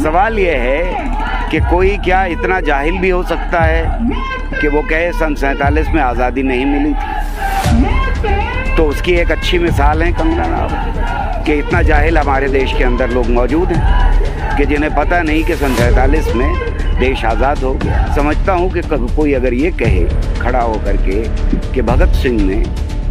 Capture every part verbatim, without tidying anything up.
सवाल ये है कि कोई क्या इतना जाहिल भी हो सकता है कि वो कहे सन सैंतालीस में आज़ादी नहीं मिली थी। तो उसकी एक अच्छी मिसाल है कंगना रावत कि इतना जाहिल हमारे देश के अंदर लोग मौजूद हैं कि जिन्हें पता नहीं कि सन सैंतालीस में देश आज़ाद हो गया। समझता हूँ कि कोई अगर ये कहे खड़ा होकर के कि भगत सिंह ने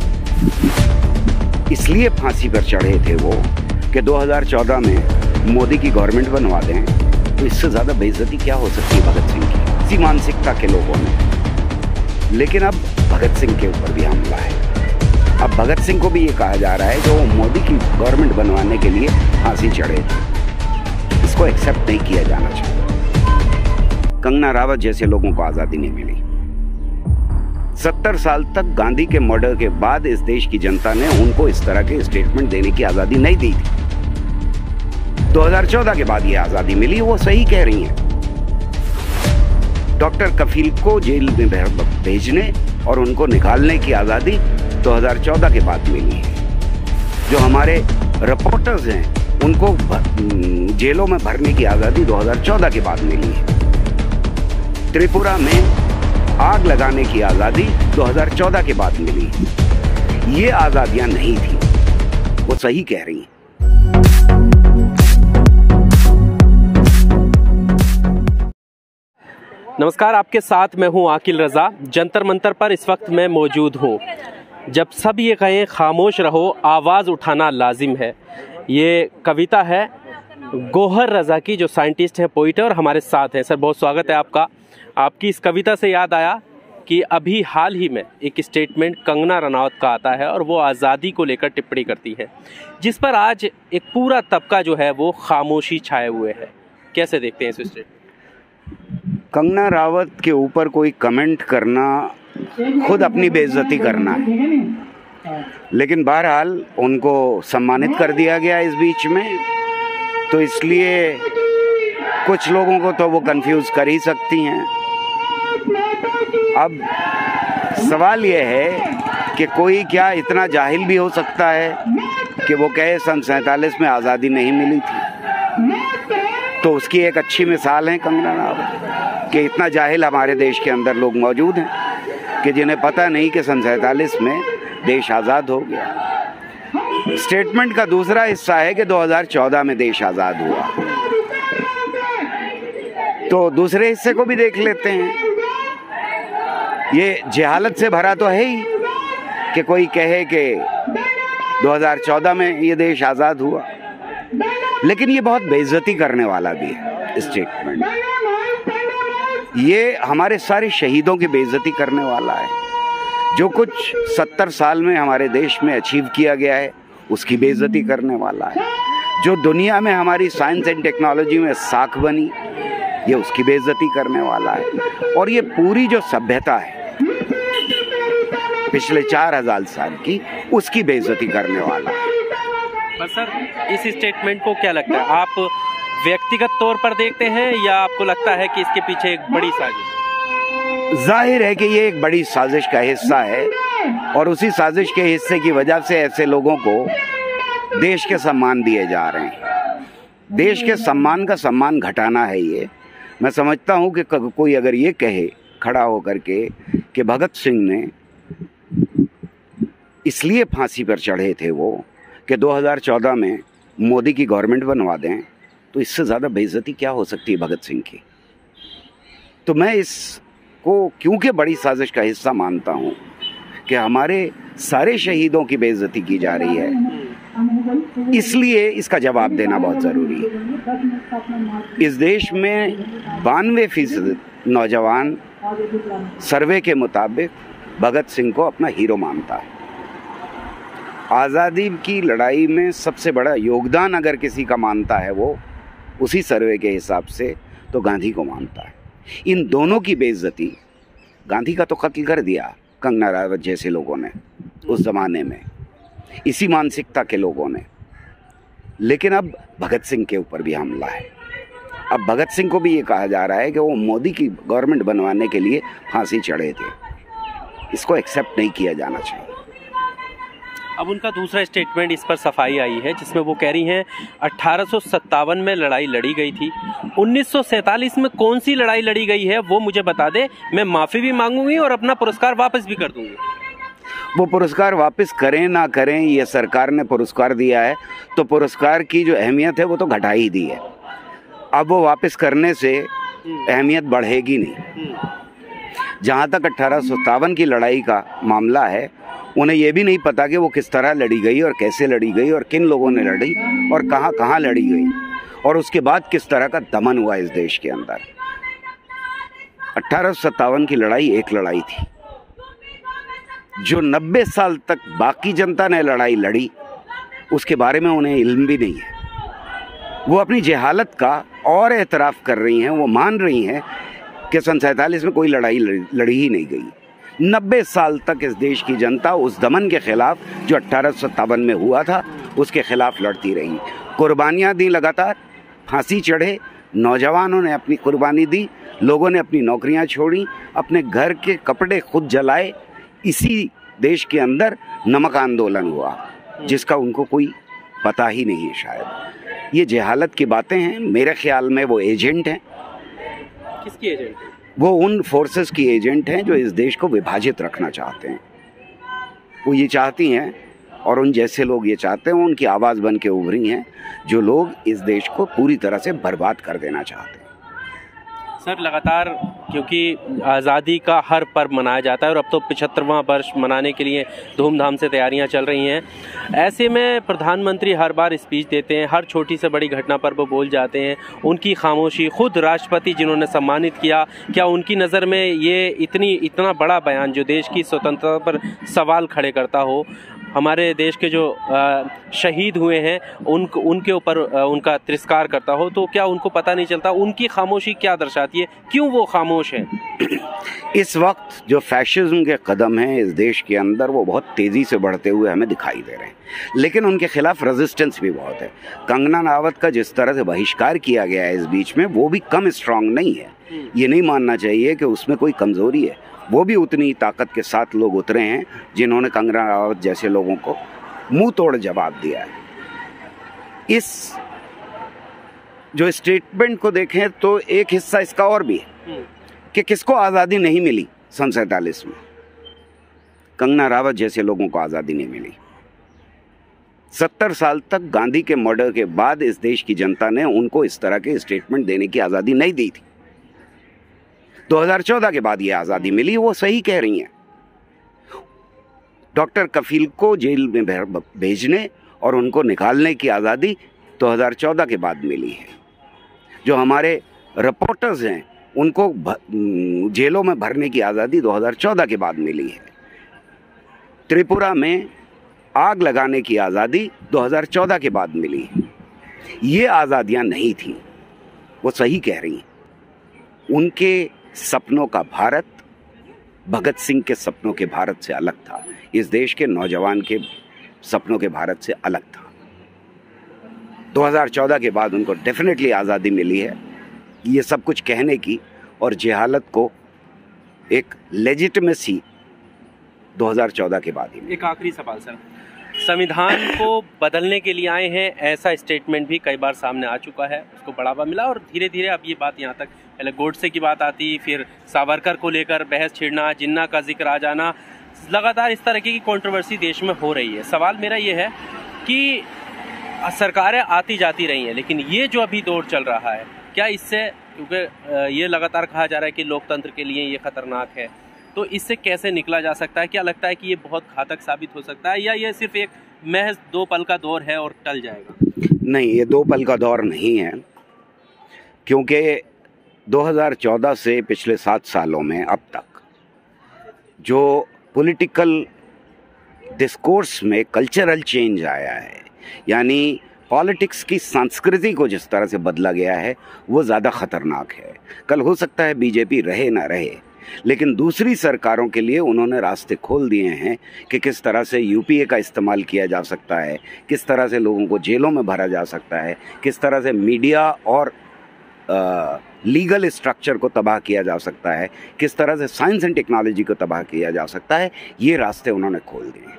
इसलिए फांसी पर चढ़े थे वो कि दो हज़ार चौदह में मोदी की गवर्नमेंट बनवा दें, तो इससे ज़्यादा बेइज्जती क्या हो सकती है भगत सिंह की, इसी मानसिकता के लोगों ने। लेकिन अब भगत सिंह के ऊपर भी हमला है। अब भगत सिंह को भी ये कहा जा रहा है कि वो मोदी की गवर्नमेंट बनवाने के लिए फांसी चढ़े थे। इसको एक्सेप्ट नहीं किया जाना चाहिए। कंगना रावत जैसे लोगों को आज़ादी नहीं मिली। सत्तर साल तक गांधी के मर्डर के बाद इस देश की जनता ने उनको इस तरह के स्टेटमेंट देने की आज़ादी नहीं दी थी। दो हज़ार चौदह के बाद ये आज़ादी मिली, वो सही कह रही हैं। डॉक्टर कफील को जेल में भेजने और उनको निकालने की आज़ादी दो हज़ार चौदह के बाद मिली है। जो हमारे रिपोर्टर्स हैं उनको जेलों में भरने की आज़ादी दो हज़ार चौदह के बाद मिली है। त्रिपुरा में आग लगाने की आज़ादी दो हज़ार चौदह के बाद मिली है। ये आज़ादियां नहीं थी, वो सही कह रही हैं। नमस्कार, आपके साथ मैं हूं आकिल रज़ा। जंतर मंतर पर इस वक्त मैं मौजूद हूं। जब सब ये कहें खामोश रहो, आवाज़ उठाना लाजिम है। ये कविता है गौहर रज़ा की, जो साइंटिस्ट हैं, पोइट है और हमारे साथ हैं। सर, बहुत स्वागत है आपका। आपकी इस कविता से याद आया कि अभी हाल ही में एक स्टेटमेंट कंगना रनौत का आता है और वो आज़ादी को लेकर टिप्पणी करती है, जिस पर आज एक पूरा तबका जो है वो खामोशी छाए हुए है। कैसे देखते हैं इस स्टेटमेंट? कंगना रावत के ऊपर कोई कमेंट करना खुद अपनी बेइज्जती करना है। लेकिन बहरहाल उनको सम्मानित कर दिया गया इस बीच में, तो इसलिए कुछ लोगों को तो वो कंफ्यूज कर ही सकती हैं। अब सवाल ये है कि कोई क्या इतना जाहिल भी हो सकता है कि वो कहे सन सैंतालीस में आज़ादी नहीं मिली थी। तो उसकी एक अच्छी मिसाल है कंगना रावत कि इतना जाहिल हमारे देश के अंदर लोग मौजूद हैं कि जिन्हें पता नहीं कि सन सैंतालीस में देश आज़ाद हो गया। स्टेटमेंट का दूसरा हिस्सा है कि दो हज़ार चौदह में देश आज़ाद हुआ। तो दूसरे हिस्से को भी देख लेते हैं। ये जहालत से भरा तो है ही कि कोई कहे कि दो हज़ार चौदह में ये देश आज़ाद हुआ, लेकिन ये बहुत बेइज्जती करने वाला भी है स्टेटमेंट। ये हमारे सारे शहीदों की बेइज्जती करने वाला है। जो कुछ सत्तर साल में हमारे देश में अचीव किया गया है उसकी बेइज्जती करने वाला है। जो दुनिया में हमारी साइंस एंड टेक्नोलॉजी में साख बनी, ये उसकी बेइज्जती करने वाला है। और ये पूरी जो सभ्यता है पिछले चार हजार साल की, उसकी बेइज्जती करने वाला है। बस सर, इस स्टेटमेंट को क्या लगता है, आप व्यक्तिगत तौर पर देखते हैं या आपको लगता है कि इसके पीछे एक बड़ी साजिश? जाहिर है कि ये एक बड़ी साजिश का हिस्सा है और उसी साजिश के हिस्से की वजह से ऐसे लोगों को देश के सम्मान दिए जा रहे हैं। देश के सम्मान का सम्मान घटाना है ये। मैं समझता हूँ कि कोई अगर ये कहे खड़ा होकर के कि भगत सिंह ने इसलिए फांसी पर चढ़े थे वो कि दो हज़ार चौदह में मोदी की गवर्नमेंट बनवा दें, तो इससे ज़्यादा बेइज्जती क्या हो सकती है भगत सिंह की। तो मैं इसको क्योंकि बड़ी साजिश का हिस्सा मानता हूँ कि हमारे सारे शहीदों की बेइज्जती की जा रही है, इसलिए इसका जवाब देना बहुत ज़रूरी है। इस देश में बानवे फीसद नौजवान सर्वे के मुताबिक भगत सिंह को अपना हीरो मानता है। आज़ादी की लड़ाई में सबसे बड़ा योगदान अगर किसी का मानता है वो उसी सर्वे के हिसाब से तो गांधी को मानता है। इन दोनों की बेइज्जती, गांधी का तो कत्ल कर दिया कंगना रावत जैसे लोगों ने उस ज़माने में, इसी मानसिकता के लोगों ने। लेकिन अब भगत सिंह के ऊपर भी हमला है। अब भगत सिंह को भी ये कहा जा रहा है कि वो मोदी की गवर्नमेंट बनवाने के लिए फांसी चढ़े थे। इसको एक्सेप्ट नहीं किया जाना चाहिए। अब उनका दूसरा स्टेटमेंट इस पर सफाई आई है जिसमें वो कह रही हैं अठारह सौ सत्तावन में लड़ाई लड़ी गई थी, उन्नीस सौ सैंतालीस में कौन सी लड़ाई लड़ी गई है वो मुझे बता दे, मैं माफ़ी भी मांगूंगी और अपना पुरस्कार वापस भी कर दूंगी। वो पुरस्कार वापस करें ना करें, ये सरकार ने पुरस्कार दिया है तो पुरस्कार की जो अहमियत है वो तो घटा ही दी है। अब वो वापस करने से अहमियत बढ़ेगी नहीं। जहाँ तक अट्ठारह सौ सत्तावन की लड़ाई का मामला है, उन्हें ये भी नहीं पता कि वो किस तरह लड़ी गई और कैसे लड़ी गई और किन लोगों ने लड़ी और कहाँ कहाँ लड़ी गई और उसके बाद किस तरह का दमन हुआ इस देश के अंदर। अट्ठारह सौ सत्तावन की लड़ाई एक लड़ाई थी जो नब्बे साल तक बाकी जनता ने लड़ाई लड़ी, उसके बारे में उन्हें इल्म भी नहीं है। वो अपनी जहालत का और एतराफ़ कर रही हैं, वो मान रही हैं कि सन सैंतालीस में कोई लड़ाई लड़ी ही नहीं गई। नब्बे साल तक इस देश की जनता उस दमन के ख़िलाफ़ जो अट्ठारह सौ सत्तावन में हुआ था उसके ख़िलाफ़ लड़ती रही, कुर्बानियाँ दी लगातार, फांसी चढ़े, नौजवानों ने अपनी कुर्बानी दी, लोगों ने अपनी नौकरियाँ छोड़ी, अपने घर के कपड़े खुद जलाए। इसी देश के अंदर नमक आंदोलन हुआ जिसका उनको कोई पता ही नहीं है शायद। ये जहालत की बातें हैं। मेरे ख्याल में वो एजेंट हैं। किसकी एजेंट? वो उन फोर्सेस की एजेंट हैं जो इस देश को विभाजित रखना चाहते हैं। वो ये चाहती हैं और उन जैसे लोग ये चाहते हैं, उनकी आवाज़ बन के उभरी हैं जो लोग इस देश को पूरी तरह से बर्बाद कर देना चाहते हैं। सर, लगातार क्योंकि आज़ादी का हर पर्व मनाया जाता है और अब तो पचहत्तरवां वर्ष मनाने के लिए धूमधाम से तैयारियां चल रही हैं, ऐसे में प्रधानमंत्री हर बार स्पीच देते हैं, हर छोटी से बड़ी घटना पर वो बोल जाते हैं। उनकी खामोशी, खुद राष्ट्रपति जिन्होंने सम्मानित किया, क्या उनकी नज़र में ये इतनी इतना बड़ा बयान जो देश की स्वतंत्रता पर सवाल खड़े करता हो, हमारे देश के जो शहीद हुए हैं उन उनके ऊपर उनका तिरस्कार करता हो, तो क्या उनको पता नहीं चलता उनकी खामोशी क्या दर्शाती है, क्यों वो खामोश हैं? इस वक्त जो फैशिज्म के कदम हैं इस देश के अंदर वो बहुत तेज़ी से बढ़ते हुए हमें दिखाई दे रहे हैं, लेकिन उनके खिलाफ रेजिस्टेंस भी बहुत है। कंगना रावत का जिस तरह से बहिष्कार किया गया है इस बीच में, वो भी कम स्ट्रांग नहीं है। ये नहीं मानना चाहिए कि उसमें कोई कमज़ोरी है। वो भी उतनी ताकत के साथ लोग उतरे हैं जिन्होंने कंगना रावत जैसे लोगों को मुंह तोड़ जवाब दिया है। इस जो स्टेटमेंट को देखें तो एक हिस्सा इसका और भी है कि किसको आज़ादी नहीं मिली सन सैंतालीस में। कंगना रावत जैसे लोगों को आज़ादी नहीं मिली। सत्तर साल तक गांधी के मर्डर के बाद इस देश की जनता ने उनको इस तरह के स्टेटमेंट देने की आज़ादी नहीं दी थी। दो हज़ार चौदह के बाद ये आज़ादी मिली। वो सही कह रही हैं। डॉक्टर कफील को जेल में भेजने और उनको निकालने की आज़ादी दो हज़ार चौदह के बाद मिली है। जो हमारे रिपोर्टर्स हैं उनको जेलों में भरने की आज़ादी दो हज़ार चौदह के बाद मिली है। त्रिपुरा में आग लगाने की आज़ादी दो हज़ार चौदह के बाद मिली है। ये आज़ादियाँ नहीं थी। वो सही कह रही हैं। उनके सपनों का भारत भगत सिंह के सपनों के भारत से अलग था। इस देश के नौजवान के सपनों के भारत से अलग था। दो हज़ार चौदह के बाद उनको डेफिनेटली आज़ादी मिली है। ये सब कुछ कहने की और जहालत को एक लेजिटिमेसी दो हज़ार चौदह के बाद ही। एक आखिरी सवाल सर, संविधान को बदलने के लिए आए हैं, ऐसा स्टेटमेंट भी कई बार सामने आ चुका है, उसको बढ़ावा मिला और धीरे धीरे अब ये बात यहाँ तक, पहले गोडसे की बात आती, फिर सावरकर को लेकर बहस छिड़ना, जिन्ना का जिक्र आ जाना, लगातार इस तरह की कंट्रोवर्सी देश में हो रही है। सवाल मेरा ये है कि सरकारें आती जाती रही हैं, लेकिन ये जो अभी दौर चल रहा है, क्या इससे, क्योंकि ये लगातार कहा जा रहा है कि लोकतंत्र के लिए ये खतरनाक है, तो इससे कैसे निकला जा सकता है? क्या लगता है कि ये बहुत घातक साबित हो सकता है या ये सिर्फ एक महज दो पल का दौर है और टल जाएगा? नहीं, ये दो पल का दौर नहीं है, क्योंकि दो हज़ार चौदह से पिछले सात सालों में अब तक जो पॉलिटिकल डिस्कोर्स में कल्चरल चेंज आया है, यानी पॉलिटिक्स की संस्कृति को जिस तरह से बदला गया है, वो ज़्यादा ख़तरनाक है। कल हो सकता है बीजेपी रहे ना रहे, लेकिन दूसरी सरकारों के लिए उन्होंने रास्ते खोल दिए हैं कि किस तरह से यूपीए का इस्तेमाल किया जा सकता है, किस तरह से लोगों को जेलों में भरा जा सकता है, किस तरह से मीडिया और आ, लीगल स्ट्रक्चर को तबाह किया जा सकता है, किस तरह से साइंस एंड टेक्नोलॉजी को तबाह किया जा सकता है। ये रास्ते उन्होंने खोल दिए हैं।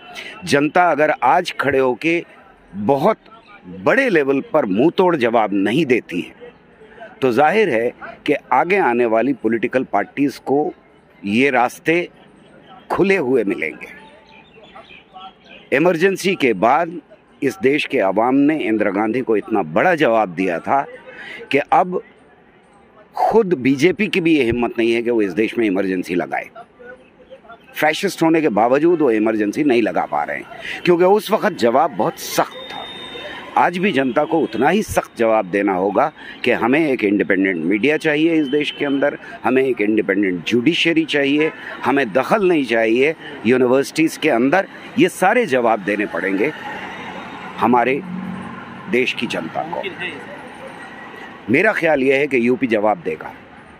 जनता अगर आज खड़े होके बहुत बड़े लेवल पर मुंह तोड़ जवाब नहीं देती है तो जाहिर है कि आगे आने वाली पॉलिटिकल पार्टीज को ये रास्ते खुले हुए मिलेंगे। इमरजेंसी के बाद इस देश के अवाम ने इंदिरा गांधी को इतना बड़ा जवाब दिया था कि अब खुद बीजेपी की भी ये हिम्मत नहीं है कि वो इस देश में इमरजेंसी लगाए। फैशिस्ट होने के बावजूद वो इमरजेंसी नहीं लगा पा रहे हैं क्योंकि उस वक्त जवाब बहुत सख्त था। आज भी जनता को उतना ही सख्त जवाब देना होगा कि हमें एक इंडिपेंडेंट मीडिया चाहिए इस देश के अंदर, हमें एक इंडिपेंडेंट जुडिशरी चाहिए, हमें दखल नहीं चाहिए यूनिवर्सिटीज़ के अंदर। ये सारे जवाब देने पड़ेंगे हमारे देश की जनता को। मेरा ख्याल यह है कि यूपी जवाब देगा।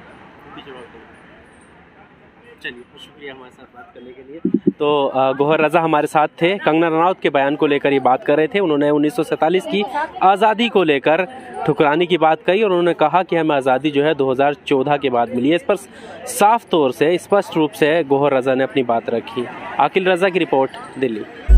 चलिए, शुक्रिया हमारे साथ बात करने के लिए। तो गौहर रज़ा हमारे साथ थे। कंगना रनौत के बयान को लेकर ये बात कर रहे थे। उन्होंने उन्नीस सौ सैंतालीस की आज़ादी को लेकर ठुकराने की बात कही और उन्होंने कहा कि हमें आज़ादी जो है दो हज़ार चौदह के बाद मिली है। इस पर साफ तौर से, स्पष्ट रूप से गौहर रज़ा ने अपनी बात रखी। आकिल रज़ा की रिपोर्ट, दिल्ली।